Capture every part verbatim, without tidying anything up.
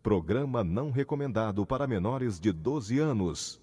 Programa não recomendado para menores de doze anos.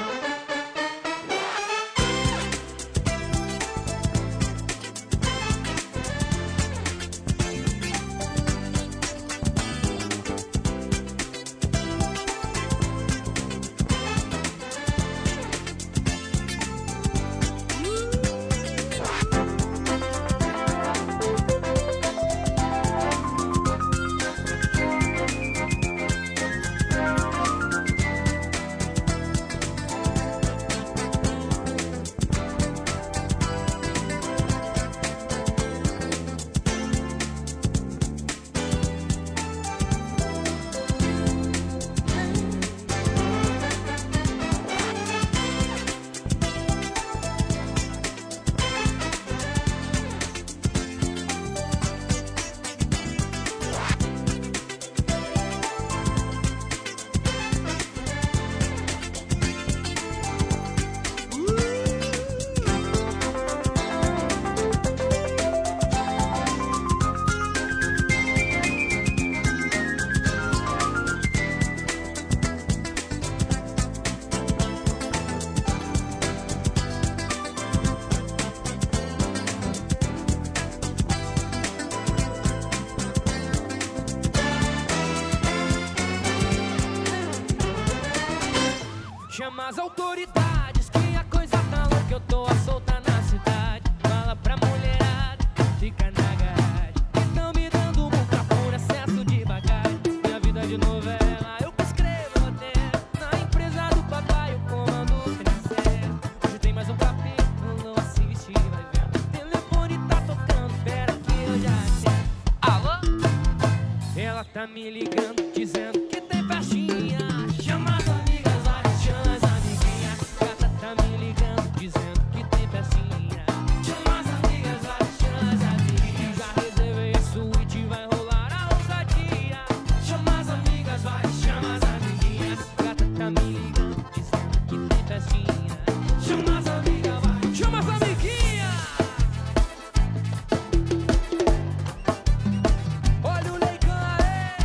Chama as autoridades que a coisa tá louca, eu tô a solta na cidade. Fala pra mulherada, fica na garagem, que tão me dando multa por excesso de bagagem. Minha vida de novela, eu que escrevo roteiro, na empresa do papai eu comando financeiro. Hoje tem mais um capítulo, assiste e vai vendo. O telefone tá tocando, pera que eu já atendo. Alô? Ela tá me ligando, dizendo que tem festinha. Chama as amigas, vai. Chama as amiguinhas, gata tá me ligando, dizendo que tem festinha. Chama as amigas, vai, chama as amiguinhas. Já reservei a suíte, vai rolar a ousadia. Chama as amigas, vai, chama as amiguinhas. Gata tá me ligando, dizendo que tem festinha. Chama as amigas, vai, chama as amiguinhas. Olha o leicão aí.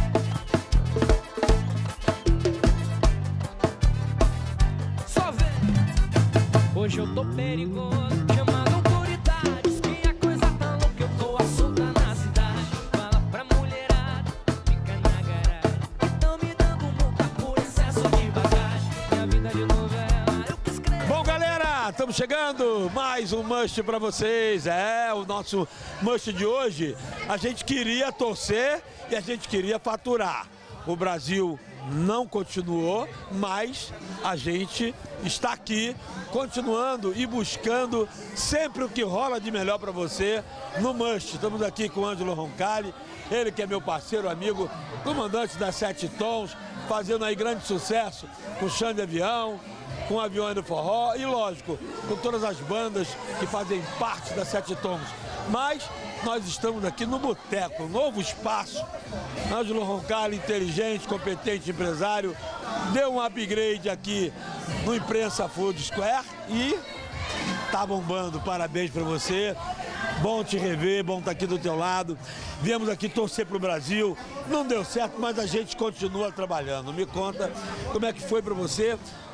Hoje eu tô perigoso, chama as autoridades que a coisa tá louca, eu tô a solta na cidade. Fala pra mulherada, fica na garagem, que tão me dando multa por excesso de bagagem. Minha vida de novela, eu que escrevo. Bom, galera, estamos chegando, mais um Must pra vocês. É, o nosso Must de hoje, a gente queria torcer e a gente queria faturar. O Brasil não continuou, mas a gente está aqui continuando e buscando sempre o que rola de melhor para você no Must. Estamos aqui com o Ângelo Roncalli, ele que é meu parceiro, amigo, comandante da Sete Tons, fazendo aí grande sucesso com o Xande Avião, com o Aviões do Forró e, lógico, com todas as bandas que fazem parte da Sete Tons. Mas nós estamos aqui no Boteco, um novo espaço. Ângelo Roncalli, inteligente, competente empresário, deu um upgrade aqui no Imprensa Food Square e tá bombando. Parabéns para você. Bom te rever, bom estar aqui do teu lado. Viemos aqui torcer pro Brasil. Não deu certo, mas a gente continua trabalhando. Me conta como é que foi para você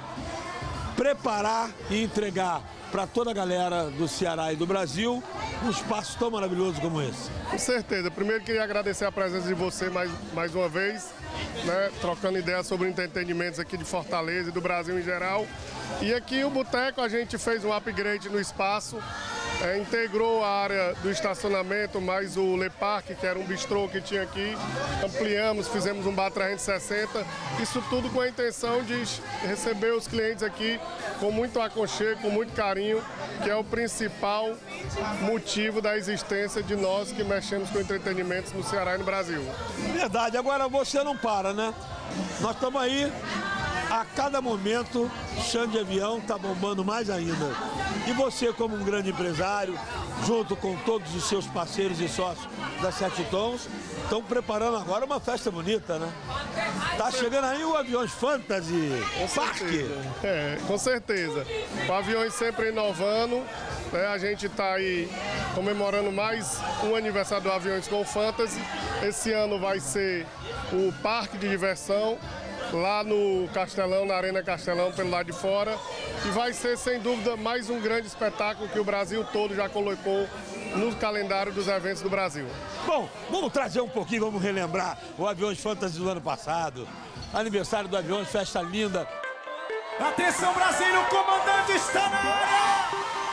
preparar e entregar para toda a galera do Ceará e do Brasil um espaço tão maravilhoso como esse. Com certeza. Primeiro queria agradecer a presença de você mais, mais uma vez, né, trocando ideias sobre entretenimentos aqui de Fortaleza e do Brasil em geral. E aqui o Boteco a gente fez um upgrade no espaço, é, integrou a área do estacionamento, mais o Le Parc, que era um bistrô que tinha aqui, ampliamos, fizemos um bar trezentos e sessenta, isso tudo com a intenção de receber os clientes aqui com muito aconchego, com muito carinho, que é o principal motivo da existência de nós que mexemos com entretenimentos no Ceará e no Brasil. Verdade, agora você não para, né? Nós estamos aí, a cada momento, Xande Avião está bombando mais ainda. E você, como um grande empresário, junto com todos os seus parceiros e sócios da Sete Tons, estão preparando agora uma festa bonita, né? Tá chegando aí o Aviões Fantasy Park. É, com certeza. O Aviões sempre inovando, né? A gente está aí comemorando mais um aniversário do Aviões com o Fantasy. Esse ano vai ser o parque de diversão lá no Castelão, na Arena Castelão, pelo lado de fora. E vai ser, sem dúvida, mais um grande espetáculo que o Brasil todo já colocou no calendário dos eventos do Brasil. Bom, vamos trazer um pouquinho, vamos relembrar o Aviões Fantasy do ano passado. Aniversário do Aviões, festa linda. Atenção, Brasil, o comandante está na área!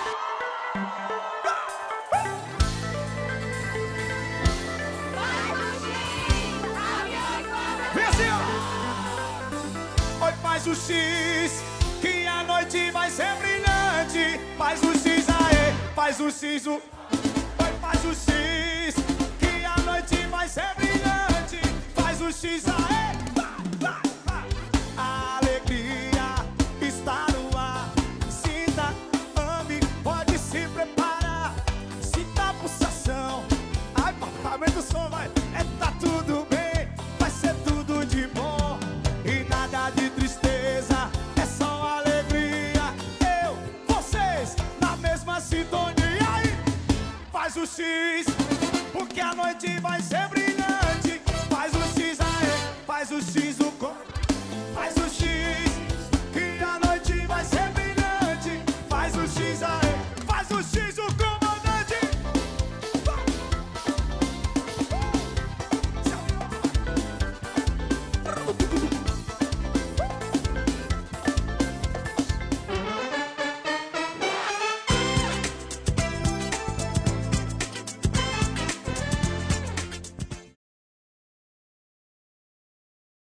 Vem assim, ó! Oi, faz o X, que a noite vai ser brilhante. Faz o X, aê, faz o X, o... Oi, faz o X, que a noite vai ser brilhante. Faz o X, aê, vai, vai, vai. A alegria está no ar. Sinta, ame, pode se preparar. Sinta a pulsação. Ai, papai, aumenta o som, vai. É, tá tudo bem, vai ser tudo de bom. E nada de tristeza, é só alegria. Eu, vocês, na mesma sintonia. Aí, faz o X, porque a noite vai ser brilhante.